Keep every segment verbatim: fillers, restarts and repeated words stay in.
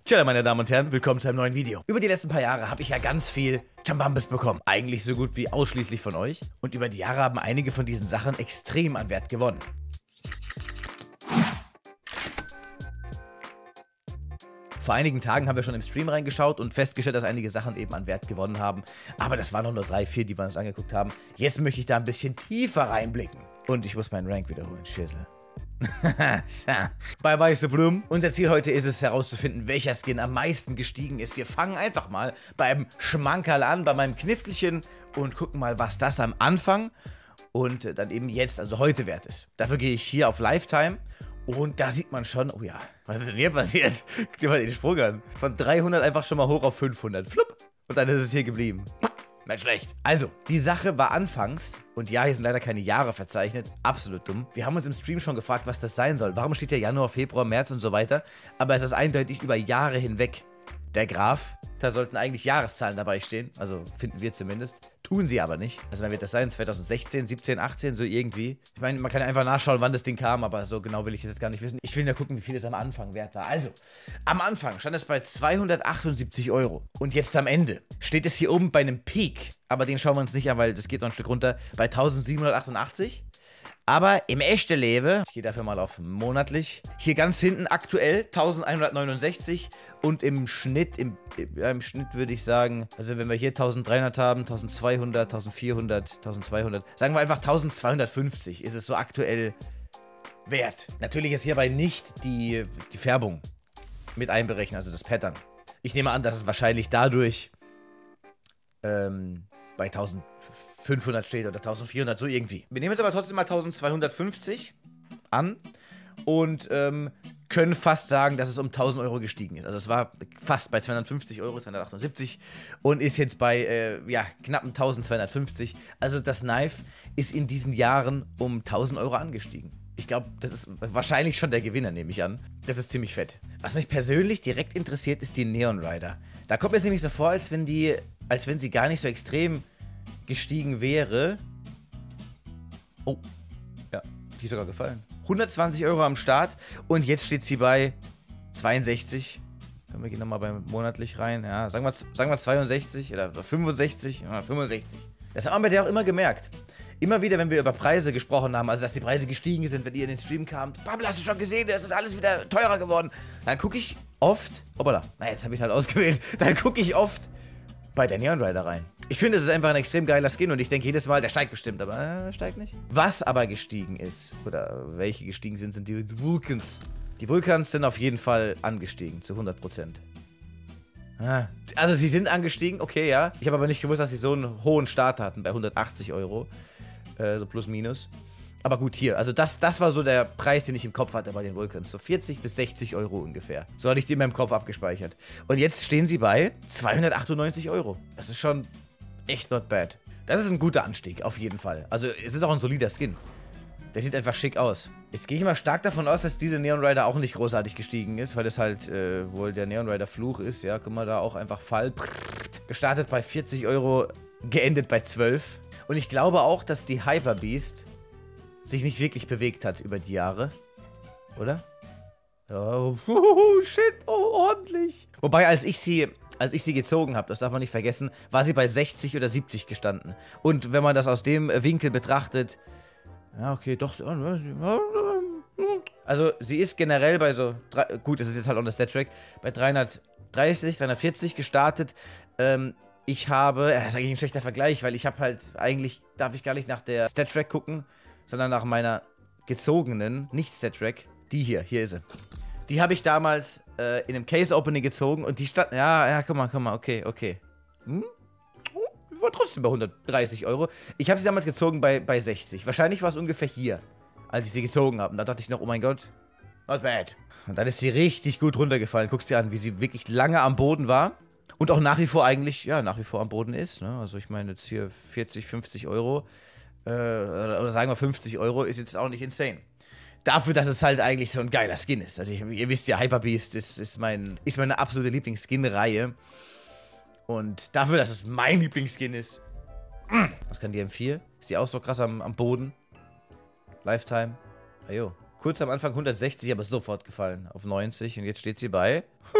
Tja, meine Damen und Herren, willkommen zu einem neuen Video. Über die letzten paar Jahre habe ich ja ganz viel Jambambis bekommen. Eigentlich so gut wie ausschließlich von euch. Und über die Jahre haben einige von diesen Sachen extrem an Wert gewonnen. Vor einigen Tagen haben wir schon im Stream reingeschaut und festgestellt, dass einige Sachen eben an Wert gewonnen haben. Aber das waren noch nur drei, vier, die wir uns angeguckt haben. Jetzt möchte ich da ein bisschen tiefer reinblicken. Und ich muss meinen Rank wiederholen, Schissel. Bei Weiße Blumen. Unser Ziel heute ist es herauszufinden, welcher Skin am meisten gestiegen ist. Wir fangen einfach mal beim Schmankerl an, bei meinem Knifflchen und gucken mal, was das am Anfang und dann eben jetzt, also heute wert ist. Dafür gehe ich hier auf Lifetime und da sieht man schon, oh ja, was ist denn hier passiert? Guck dir mal den Sprung an. Von dreihundert einfach schon mal hoch auf fünfhundert. Flupp. Und dann ist es hier geblieben. Nicht schlecht. Also, die Sache war anfangs, und ja, hier sind leider keine Jahre verzeichnet, absolut dumm. Wir haben uns im Stream schon gefragt, was das sein soll. Warum steht ja Januar, Februar, März und so weiter? Aber es ist eindeutig über Jahre hinweg der Graph. Da sollten eigentlich Jahreszahlen dabei stehen, also finden wir zumindest. Tun sie aber nicht. Also wann wird das sein? zwanzig sechzehn, siebzehn, achtzehn, so irgendwie. Ich meine, man kann ja einfach nachschauen, wann das Ding kam, aber so genau will ich es jetzt gar nicht wissen. Ich will nur gucken, wie viel es am Anfang wert war. Also, am Anfang stand es bei zweihundertachtundsiebzig Euro. Und jetzt am Ende steht es hier oben bei einem Peak, aber den schauen wir uns nicht an, weil das geht noch ein Stück runter, bei eintausendsiebenhundertachtundachtzig. Aber im echten Leben, ich gehe dafür mal auf monatlich, hier ganz hinten aktuell eintausendeinhundertneunundsechzig und im Schnitt, im, ja, im Schnitt würde ich sagen, also wenn wir hier eintausenddreihundert haben, eintausendzweihundert, eintausendvierhundert, eintausendzweihundert, sagen wir einfach eintausendzweihundertfünfzig ist es so aktuell wert. Natürlich ist hierbei nicht die, die Färbung mit einberechnet, also das Pattern. Ich nehme an, dass es wahrscheinlich dadurch ähm, bei eintausendfünfhundert steht oder eintausendvierhundert, so irgendwie. Wir nehmen jetzt aber trotzdem mal eintausendzweihundertfünfzig an und ähm, können fast sagen, dass es um tausend Euro gestiegen ist. Also es war fast bei zweihundertfünfzig Euro, zweihundertachtundsiebzig und ist jetzt bei äh, ja, knapp eintausendzweihundertfünfzig. Also das Knife ist in diesen Jahren um tausend Euro angestiegen. Ich glaube, das ist wahrscheinlich schon der Gewinner, nehme ich an. Das ist ziemlich fett. Was mich persönlich direkt interessiert, ist die Neon Rider. Da kommt mir es nämlich so vor, als wenn die, als wenn sie gar nicht so extrem gestiegen wäre. Oh, ja, die ist sogar gefallen. hundertzwanzig Euro am Start und jetzt steht sie bei zweiundsechzig. Wir gehen nochmal beim monatlich rein. Ja, sagen wir, sagen wir zweiundsechzig oder fünfundsechzig. Ja, fünfundsechzig. Das haben wir ja auch immer gemerkt. Immer wieder, wenn wir über Preise gesprochen haben, also dass die Preise gestiegen sind, wenn ihr in den Stream kamt. Pablo, hast du schon gesehen, das ist alles wieder teurer geworden. Dann gucke ich oft, hoppala, na jetzt habe ich es halt ausgewählt, dann gucke ich oft bei der Neon Rider rein. Ich finde, es ist einfach ein extrem geiler Skin und ich denke jedes Mal, der steigt bestimmt, aber er äh, steigt nicht. Was aber gestiegen ist, oder welche gestiegen sind, sind die Vulcans. Die Vulcans sind auf jeden Fall angestiegen, zu hundert Prozent. Ah. Also sie sind angestiegen, okay, ja. Ich habe aber nicht gewusst, dass sie so einen hohen Start hatten, bei hundertachtzig Euro. Äh, so plus minus. Aber gut, hier, also das, das war so der Preis, den ich im Kopf hatte bei den Vulcans. So vierzig bis sechzig Euro ungefähr. So hatte ich die in meinem Kopf abgespeichert. Und jetzt stehen sie bei zweihundertachtundneunzig Euro. Das ist schon echt not bad. Das ist ein guter Anstieg, auf jeden Fall. Also es ist auch ein solider Skin. Der sieht einfach schick aus. Jetzt gehe ich mal stark davon aus, dass diese Neon Rider auch nicht großartig gestiegen ist, weil das halt äh, wohl der Neon Rider Fluch ist. Ja, guck mal da auch einfach Fall. Gestartet bei vierzig Euro, geendet bei zwölf. Und ich glaube auch, dass die Hyper Beast sich nicht wirklich bewegt hat über die Jahre. Oder? Oh, oh shit, oh, ordentlich. Wobei, als ich sie, als ich sie gezogen habe, das darf man nicht vergessen, war sie bei sechzig oder siebzig gestanden. Und wenn man das aus dem Winkel betrachtet, ja, okay, doch. Also, sie ist generell bei so, gut, es ist jetzt halt on the Stat Track, bei dreihundertdreißig, dreihundertvierzig gestartet. Ähm, ich habe, das ist eigentlich ein schlechter Vergleich, weil ich habe halt, eigentlich darf ich gar nicht nach der Stat Track gucken, sondern nach meiner gezogenen, nicht Stat Track, die hier, hier ist sie. Die habe ich damals äh, in einem Case Opening gezogen und die stand, ja, ja, guck mal, guck mal, okay, okay. Hm? War trotzdem bei hundertdreißig Euro. Ich habe sie damals gezogen bei, bei sechzig. Wahrscheinlich war es ungefähr hier, als ich sie gezogen habe. Und da dachte ich noch, oh mein Gott, not bad. Und dann ist sie richtig gut runtergefallen. Guckst dir an, wie sie wirklich lange am Boden war. Und auch nach wie vor eigentlich, ja, nach wie vor am Boden ist. Ne? Also ich meine jetzt hier vierzig, fünfzig Euro. Äh, oder sagen wir fünfzig Euro ist jetzt auch nicht insane. Dafür, dass es halt eigentlich so ein geiler Skin ist. Also ich, ihr wisst ja, Hyper Beast ist, ist, mein, ist meine absolute Lieblings-Skin-Reihe. Und dafür, dass es mein Lieblingsskin ist. Was kann die M vier? Ist die auch so krass am, am Boden? Lifetime. Ajo. Kurz am Anfang hundertsechzig, aber sofort gefallen. Auf neunzig. Und jetzt steht sie bei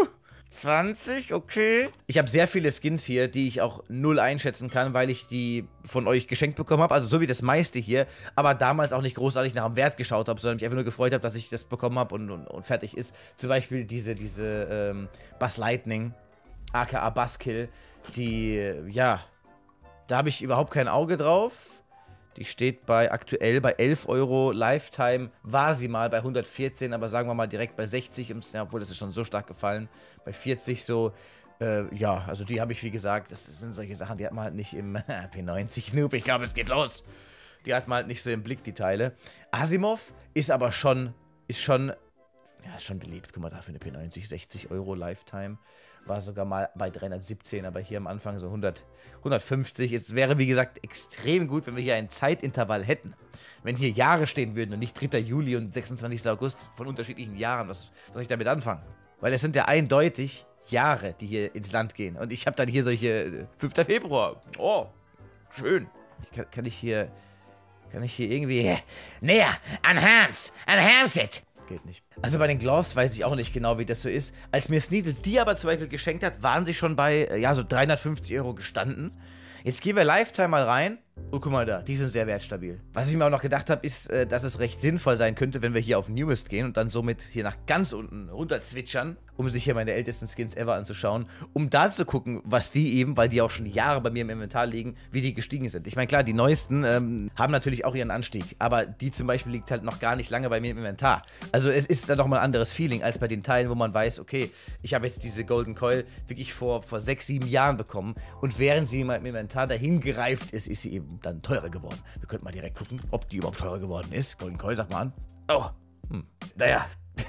zwanzig, okay. Ich habe sehr viele Skins hier, die ich auch null einschätzen kann, weil ich die von euch geschenkt bekommen habe. Also so wie das meiste hier. Aber damals auch nicht großartig nach dem Wert geschaut habe, sondern mich einfach nur gefreut habe, dass ich das bekommen habe und, und, und fertig ist. Zum Beispiel diese, diese ähm, Buzz Lightning, aka Buzzkill, die, ja, da habe ich überhaupt kein Auge drauf. Die steht bei aktuell bei elf Euro. Lifetime war sie mal bei hundertvierzehn, aber sagen wir mal direkt bei sechzig. Ja, obwohl, das ist schon so stark gefallen. Bei vierzig so. Äh, ja, also die habe ich, wie gesagt, das sind solche Sachen, die hat man halt nicht im P neunzig Noob. Ich glaube, es geht los. Die hat man halt nicht so im Blick, die Teile. Asimov ist aber schon, ist schon, ja, ist schon beliebt. Guck mal, dafür eine P neunzig, sechzig Euro Lifetime. War sogar mal bei dreihundertsiebzehn, aber hier am Anfang so hundert, hundertfünfzig. Es wäre, wie gesagt, extrem gut, wenn wir hier ein Zeitintervall hätten. Wenn hier Jahre stehen würden und nicht dritter Juli und sechsundzwanzigster August von unterschiedlichen Jahren. Was soll ich damit anfangen? Weil es sind ja eindeutig Jahre, die hier ins Land gehen. Und ich habe dann hier solche fünfter Februar. Oh, schön. Ich kann, kann ich hier, kann ich hier irgendwie... Näher, enhance, enhance it. Geht nicht. Also bei den Gloves weiß ich auch nicht genau, wie das so ist. Als mir Sneedle die aber zum Beispiel geschenkt hat, waren sie schon bei, ja, so dreihundertfünfzig Euro gestanden. Jetzt gehen wir Lifetime mal rein. Oh, guck mal da, die sind sehr wertstabil. Was ich mir auch noch gedacht habe, ist, dass es recht sinnvoll sein könnte, wenn wir hier auf Newest gehen und dann somit hier nach ganz unten runter zwitschern, um sich hier meine ältesten Skins ever anzuschauen, um da zu gucken, was die eben, weil die auch schon Jahre bei mir im Inventar liegen, wie die gestiegen sind. Ich meine, klar, die neuesten ähm, haben natürlich auch ihren Anstieg, aber die zum Beispiel liegt halt noch gar nicht lange bei mir im Inventar. Also es ist dann doch mal ein anderes Feeling als bei den Teilen, wo man weiß, okay, ich habe jetzt diese Golden Coil wirklich vor, vor sechs, sieben Jahren bekommen und während sie in meinem Inventar dahin gereift ist, ist sie eben dann teurer geworden. Wir könnten mal direkt gucken, ob die überhaupt teurer geworden ist. Golden Coil, sag mal an. Oh, hm. Naja.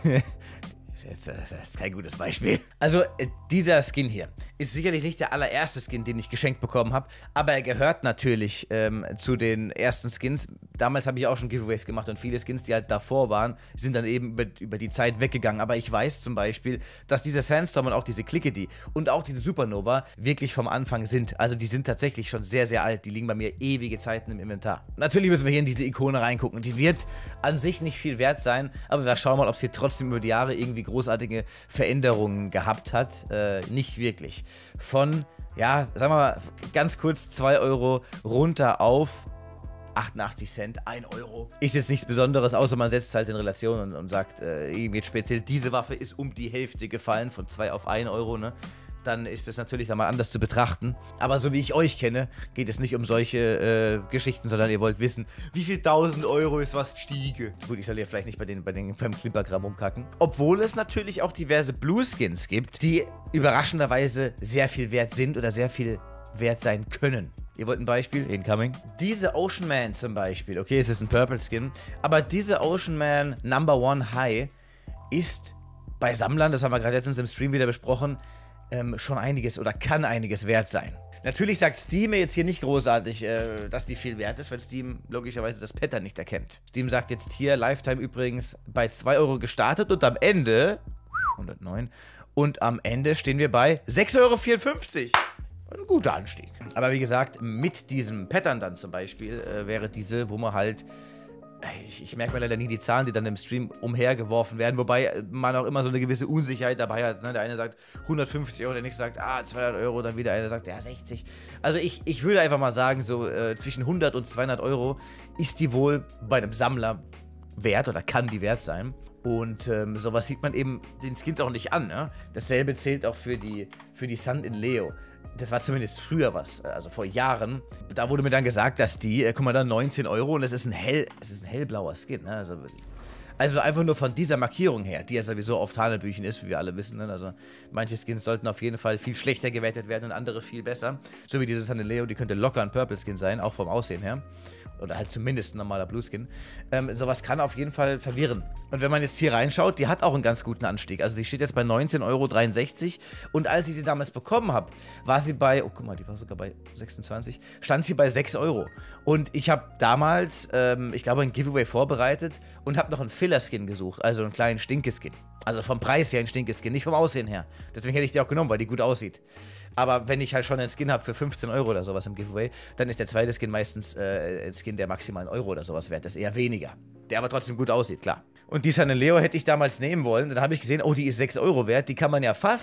Jetzt, das ist kein gutes Beispiel. Also, äh, dieser Skin hier ist sicherlich nicht der allererste Skin, den ich geschenkt bekommen habe, aber er gehört natürlich ähm, zu den ersten Skins. Damals habe ich auch schon Giveaways gemacht und viele Skins, die halt davor waren, sind dann eben über, über die Zeit weggegangen. Aber ich weiß zum Beispiel, dass dieser Sandstorm und auch diese Clickety und auch diese Supernova wirklich vom Anfang sind. Also, die sind tatsächlich schon sehr, sehr alt. Die liegen bei mir ewige Zeiten im Inventar. Natürlich müssen wir hier in diese Ikone reingucken. Die wird an sich nicht viel wert sein, aber wir schauen mal, ob sie trotzdem über die Jahre irgendwie großartige Veränderungen gehabt hat. Äh, nicht wirklich. Von, ja, sagen wir mal, ganz kurz zwei Euro runter auf achtundachtzig Cent, ein Euro. Ist jetzt nichts Besonderes, außer man setzt es halt in Relation und, und sagt, äh, jetzt speziell diese Waffe ist um die Hälfte gefallen, von zwei auf ein Euro, ne? Dann ist das natürlich dann mal anders zu betrachten. Aber so wie ich euch kenne, geht es nicht um solche äh, Geschichten, sondern ihr wollt wissen, wie viel tausend Euro ist was stiege. Gut, ich soll ja vielleicht nicht bei den, bei den, beim Clippergramm rumkacken. Obwohl es natürlich auch diverse Blue-Skins gibt, die überraschenderweise sehr viel wert sind oder sehr viel wert sein können. Ihr wollt ein Beispiel? Incoming. Diese Ocean Man zum Beispiel, okay, es ist ein Purple Skin, aber diese Ocean Man Number One High ist bei Sammlern, das haben wir gerade letztens im Stream wieder besprochen, Ähm, schon einiges oder kann einiges wert sein. Natürlich sagt Steam jetzt hier nicht großartig, äh, dass die viel wert ist, weil Steam logischerweise das Pattern nicht erkennt. Steam sagt jetzt hier, Lifetime übrigens bei zwei Euro gestartet und am Ende, hundertneun, und am Ende stehen wir bei sechs Euro vierundfünfzig. Ein guter Anstieg. Aber wie gesagt, mit diesem Pattern dann zum Beispiel äh, wäre diese, wo man halt Ich, ich merke mir leider nie die Zahlen, die dann im Stream umhergeworfen werden, wobei man auch immer so eine gewisse Unsicherheit dabei hat. Ne? Der eine sagt hundertfünfzig Euro, der nächste sagt, ah, zweihundert Euro, dann wieder einer sagt, ja, sechzig. Also ich, ich würde einfach mal sagen, so äh, zwischen hundert und zweihundert Euro ist die wohl bei einem Sammler wert oder kann die wert sein. Und ähm, sowas sieht man eben den Skins auch nicht an. Ne? Dasselbe zählt auch für die, für die Sun in Leo. Das war zumindest früher was, also vor Jahren. Da wurde mir dann gesagt, dass die, äh, guck mal da, neunzehn Euro und es ist ein hell, es ist ein hellblauer Skin, ne? Also, also einfach nur von dieser Markierung her, die ja sowieso auf Hanebüchen ist, wie wir alle wissen, ne? Also manche Skins sollten auf jeden Fall viel schlechter gewertet werden und andere viel besser. So wie dieses Leo, die könnte locker ein Purple Skin sein, auch vom Aussehen her. Oder halt zumindest ein normaler Blue Skin. Ähm, sowas kann auf jeden Fall verwirren. Und wenn man jetzt hier reinschaut, die hat auch einen ganz guten Anstieg. Also die steht jetzt bei neunzehn Euro dreiundsechzig. Und als ich sie damals bekommen habe, war sie bei, oh guck mal, die war sogar bei sechsundzwanzig, stand sie bei sechs Euro. Und ich habe damals, ähm, ich glaube, ein Giveaway vorbereitet und habe noch einen Filler-Skin gesucht. Also einen kleinen Stinke-Skin. Also vom Preis her ein Stinke-Skin, nicht vom Aussehen her. Deswegen hätte ich die auch genommen, weil die gut aussieht. Aber wenn ich halt schon einen Skin habe für fünfzehn Euro oder sowas im Giveaway, dann ist der zweite Skin meistens äh, ein Skin, der maximal einen Euro oder sowas wert ist. Eher weniger. Der aber trotzdem gut aussieht, klar. Und die Sun Leo hätte ich damals nehmen wollen. Dann habe ich gesehen, oh, die ist sechs Euro wert. Die kann man ja fast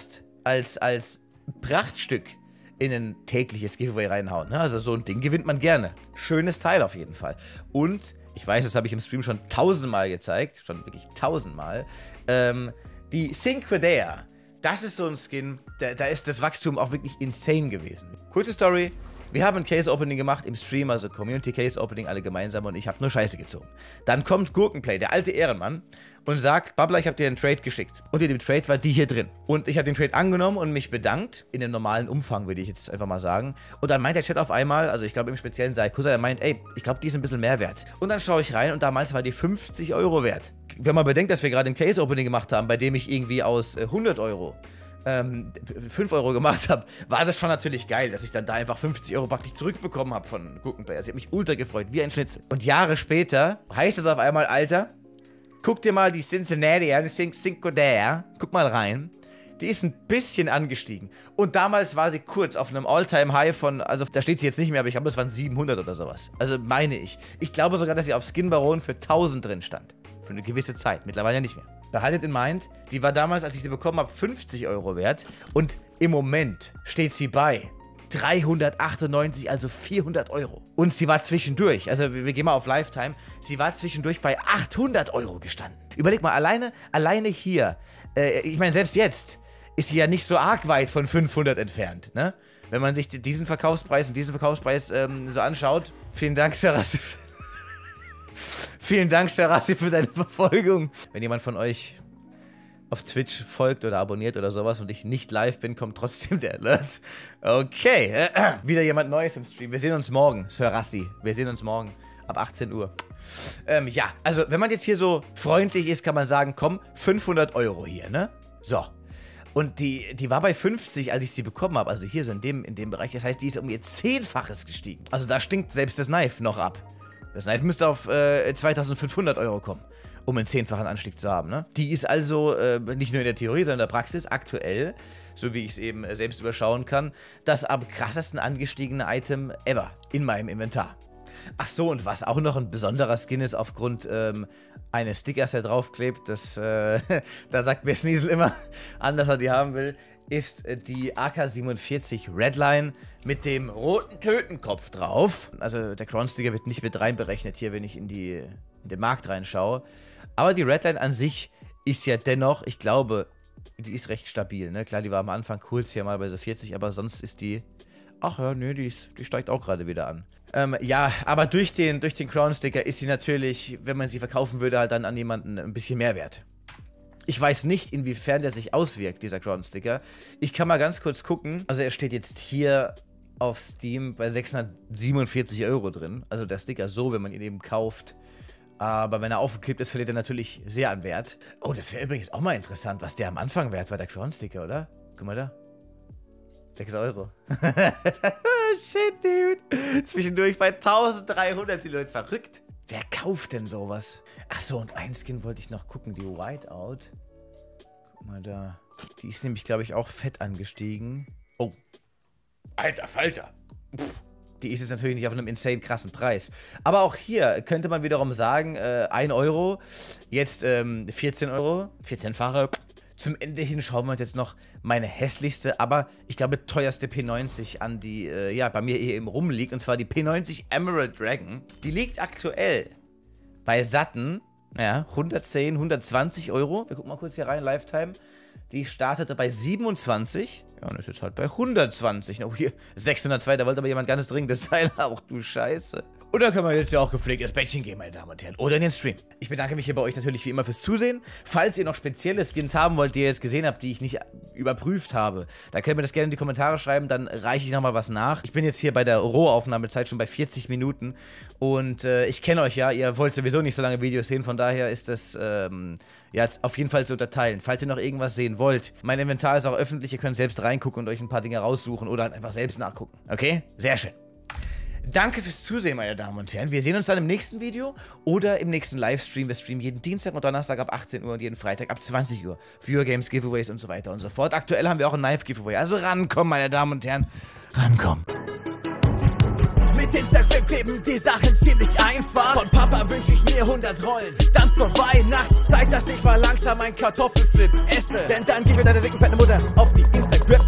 als, als Prachtstück in ein tägliches Giveaway reinhauen. Ne? Also so ein Ding gewinnt man gerne. Schönes Teil auf jeden Fall. Und, ich weiß, das habe ich im Stream schon tausendmal gezeigt, schon wirklich tausendmal, ähm, die Cinquedea. Das ist so ein Skin, da, da ist das Wachstum auch wirklich insane gewesen. Kurze Story. Wir haben ein Case-Opening gemacht im Stream, also Community-Case-Opening, alle gemeinsam, und ich habe nur Scheiße gezogen. Dann kommt Gurkenplay, der alte Ehrenmann, und sagt, Babbler, ich habe dir einen Trade geschickt. Und in dem Trade war die hier drin. Und ich habe den Trade angenommen und mich bedankt, in dem normalen Umfang, würde ich jetzt einfach mal sagen. Und dann meint der Chat auf einmal, also ich glaube im speziellen Saikusa, er meint, ey, ich glaube, die ist ein bisschen mehr wert. Und dann schaue ich rein und damals war die fünfzig Euro wert. Wenn man bedenkt, dass wir gerade ein Case-Opening gemacht haben, bei dem ich irgendwie aus äh, hundert Euro Ähm, fünf Euro gemacht habe, war das schon natürlich geil, dass ich dann da einfach fünfzig Euro praktisch zurückbekommen habe von Gurkenplay. Also ich habe mich ultra gefreut, wie ein Schnitzel. Und Jahre später heißt es auf einmal, Alter, guck dir mal die Cincinnati an, die Cinquedea, guck mal rein. Die ist ein bisschen angestiegen. Und damals war sie kurz auf einem All-Time-High von, also da steht sie jetzt nicht mehr, aber ich glaube, es waren siebenhundert oder sowas. Also meine ich. Ich glaube sogar, dass sie auf Skin Baron für tausend drin stand. Für eine gewisse Zeit. Mittlerweile nicht mehr. Behaltet in mind, die war damals, als ich sie bekommen habe, fünfzig Euro wert. Und im Moment steht sie bei dreihundertachtundneunzig, also vierhundert Euro. Und sie war zwischendurch, also wir, wir gehen mal auf Lifetime, sie war zwischendurch bei achthundert Euro gestanden. Überleg mal, alleine, alleine hier, äh, ich meine, selbst jetzt ist sie ja nicht so arg weit von fünfhundert entfernt, ne? Wenn man sich diesen Verkaufspreis und diesen Verkaufspreis ähm, so anschaut. Vielen Dank, Serassi. Vielen Dank, Serassi, für deine Verfolgung. Wenn jemand von euch auf Twitch folgt oder abonniert oder sowas und ich nicht live bin, kommt trotzdem der Alert. Okay, äh, äh, wieder jemand Neues im Stream. Wir sehen uns morgen, Serassi. Wir sehen uns morgen ab achtzehn Uhr. Ähm, ja, also wenn man jetzt hier so freundlich ist, kann man sagen, komm, fünfhundert Euro hier, ne? So. Und die, die war bei fünfzig, als ich sie bekommen habe. Also hier so in dem, in dem Bereich. Das heißt, die ist um ihr Zehnfaches gestiegen. Also da stinkt selbst das Knife noch ab. Das Knife müsste auf äh, zweitausendfünfhundert Euro kommen, um einen zehnfachen Anstieg zu haben, ne? Die ist also äh, nicht nur in der Theorie, sondern in der Praxis aktuell, so wie ich es eben äh, selbst überschauen kann, das am krassesten angestiegene Item ever in meinem Inventar. Ach so, und was auch noch ein besonderer Skin ist aufgrund ähm, eines Stickers, der draufklebt, das, äh, da sagt mir Sneasel immer an, dass er die haben will, ist die A K siebenundvierzig Redline mit dem roten Tötenkopf drauf. Also der Crown-Sticker wird nicht mit reinberechnet hier, wenn ich in, die, in den Markt reinschaue. Aber die Redline an sich ist ja dennoch, ich glaube, die ist recht stabil. Ne? Klar, die war am Anfang kurz hier mal bei so vierzig, aber sonst ist die... Ach ja, nö, die, ist, die steigt auch gerade wieder an. Ähm, ja, aber durch den, durch den Crown-Sticker ist sie natürlich, wenn man sie verkaufen würde, halt dann an jemanden ein bisschen mehr wert. Ich weiß nicht, inwiefern der sich auswirkt, dieser Crown-Sticker. Ich kann mal ganz kurz gucken. Also er steht jetzt hier auf Steam bei sechshundertsiebenundvierzig Euro drin. Also der Sticker so, wenn man ihn eben kauft. Aber wenn er aufgeklebt ist, verliert er natürlich sehr an Wert. Oh, das wäre übrigens auch mal interessant, was der am Anfang wert war, der Crown-Sticker, oder? Guck mal da. sechs Euro. Shit, dude. Zwischendurch bei eintausenddreihundert sind die Leute verrückt. Wer kauft denn sowas? Achso, und ein Skin wollte ich noch gucken, die Whiteout. Guck mal da. Die ist nämlich, glaube ich, auch fett angestiegen. Oh. Alter Falter. Pff. Die ist jetzt natürlich nicht auf einem insane krassen Preis. Aber auch hier könnte man wiederum sagen, äh, ein Euro, jetzt ähm, vierzehn Euro, vierzehnfache. Zum Ende hin schauen wir uns jetzt noch meine hässlichste, aber ich glaube teuerste P neunzig an, die äh, ja bei mir hier eben rumliegt. Und zwar die P neunzig Emerald Dragon. Die liegt aktuell bei satten, ja, hundertzehn, hundertzwanzig Euro. Wir gucken mal kurz hier rein, Lifetime. Die startete bei siebenundzwanzig. Ja, und ist jetzt halt bei hundertzwanzig. Oh, hier sechshundertzwei, da wollte aber jemand ganz dringend das Teil. Auch du Scheiße. Und da kann man jetzt ja auch gepflegt ins Bettchen gehen, meine Damen und Herren. Oder in den Stream. Ich bedanke mich hier bei euch natürlich wie immer fürs Zusehen. Falls ihr noch spezielle Skins haben wollt, die ihr jetzt gesehen habt, die ich nicht überprüft habe, da könnt ihr mir das gerne in die Kommentare schreiben, dann reiche ich nochmal was nach. Ich bin jetzt hier bei der Rohaufnahmezeit schon bei vierzig Minuten. Und äh, ich kenne euch ja, ihr wollt sowieso nicht so lange Videos sehen, von daher ist das ähm, ja auf jeden Fall zu unterteilen. Falls ihr noch irgendwas sehen wollt, mein Inventar ist auch öffentlich, ihr könnt selbst reingucken und euch ein paar Dinge raussuchen oder halt einfach selbst nachgucken. Okay? Sehr schön. Danke fürs Zusehen, meine Damen und Herren. Wir sehen uns dann im nächsten Video oder im nächsten Livestream. Wir streamen jeden Dienstag und Donnerstag ab achtzehn Uhr und jeden Freitag ab zwanzig Uhr. Viewer Games, Giveaways und so weiter und so fort. Aktuell haben wir auch ein Knife-Giveaway. Also rankommen, meine Damen und Herren. Rankommen. Mit Instagram kleben die Sachen ziemlich einfach. Von Papa wünsch ich mir hundert Rollen. Dann zur Weihnachtszeit, dass ich mal langsam ein Kartoffelflip esse. Denn dann gib mir deine dicken, fette Mutter auf die Instagram